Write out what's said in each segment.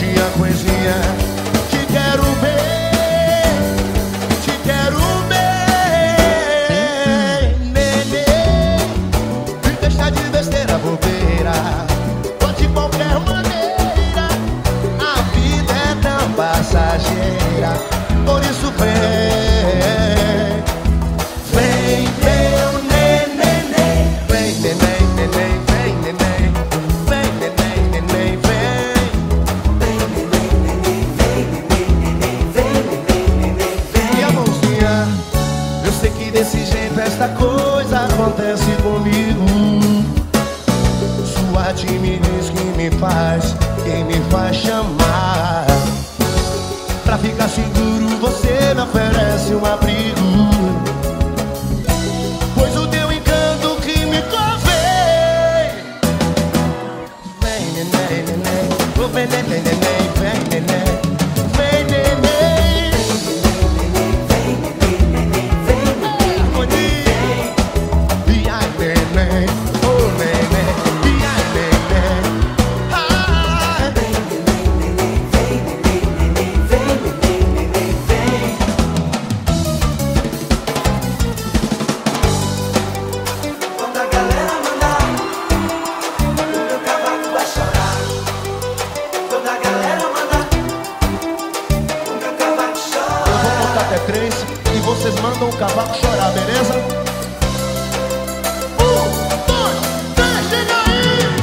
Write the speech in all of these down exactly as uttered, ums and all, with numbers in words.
mãozinha, coisinha. Te quero bem, te quero bem, neném. Me deixa de besteira, bobeira. Tô de qualquer maneira, a vida é tão passageira. Por isso vem, vem, meu neném. Vem, neném, neném, vem, neném. Vem, neném, neném, vem. Vem, neném, neném, vem, neném, neném. Vem, neném, neném, vem. E a mãozinha, eu sei que desse jeito esta coisa acontece comigo. Sua timidez que me faz, quem me faz chamar. Pra ficar seguro você me oferece um abrigo, pois o teu encanto que me convém. Vem, neném, neném, oh, vem, neném, neném, vem, neném. Vem, neném, vem, neném, neném, vem, neném, harmonia. E ai, neném, oh, neném, e ai, neném. Ai, vem, neném, neném, vem, neném, neném, vem, neném, neném, vem. Quando a galera mandar, o meu cavaco vai chorar. Quando a galera mandar, o meu cavaco Eu chora. vou contar até três e vocês mandam o cavaco chorar, beleza? Um, dois, três, chega aí!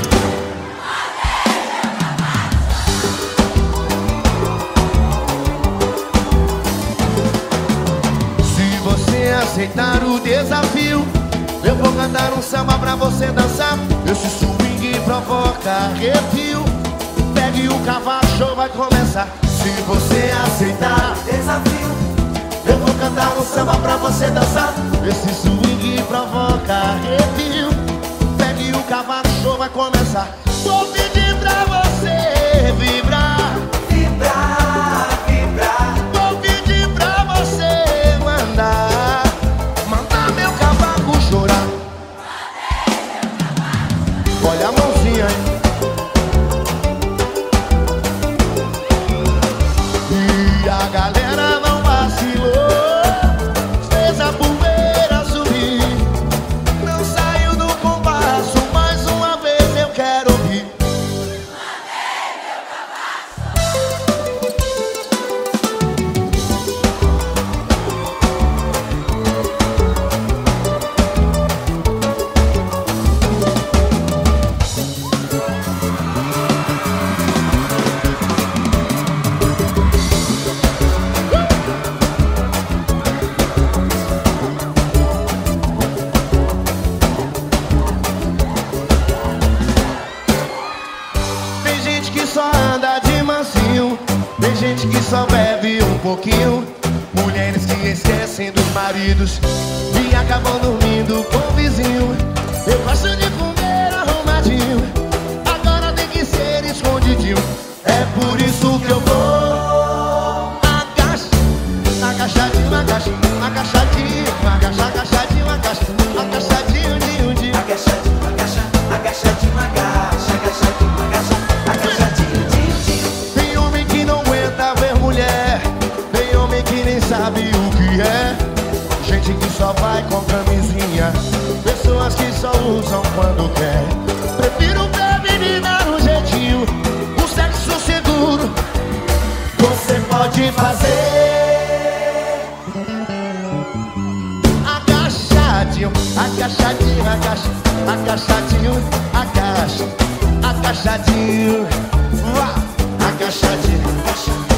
Se você aceitar o desafio, eu vou cantar um samba pra você dançar. Esse swing provoca arrepio. Pegue o cavaco, show vai começar. Se você aceitar, Desafio, eu vou cantar um samba pra você dançar. Esse swing provoca arrepio. Pegue o cavaco, show vai começar. Vou pedir pra você vibrar. vibrar, vibrar. Vou pedir pra você mandar, mandar meu cavaco chorar. Olha a mãozinha aí. E a galera não vacilou, fez a poeira subir. Não saiu do compasso, mais uma vez eu quero ouvir. Tem gente que só anda de mansinho, tem gente que só bebe um pouquinho. Mulheres que esquecem dos maridos e acabam dormindo com o vizinho. Eu gosto de comer arrumadinho, agora tem que ser escondidinho. É por isso que eu vou agacha, agachadinho, agachadinho, agachadinho, agacha, agachadinho, agacha, agachadinho, dinho, dinho. Agachadinho, agacha, agachadinho, agacha, agachadinho, agacha, agachadinho, dinho, dinho. Tem homem que não aguenta ver mulher, tem homem que nem sabe o que é. Gente que só vai com camisinha, pessoas que só usam quando quer. Prefiro ver menina no jeitinho, o sexo seguro você pode fazer. Agachadinho, agachadinho, agacha, agachadinho, agacha, agachadinho, vá, agachadinho, agacha.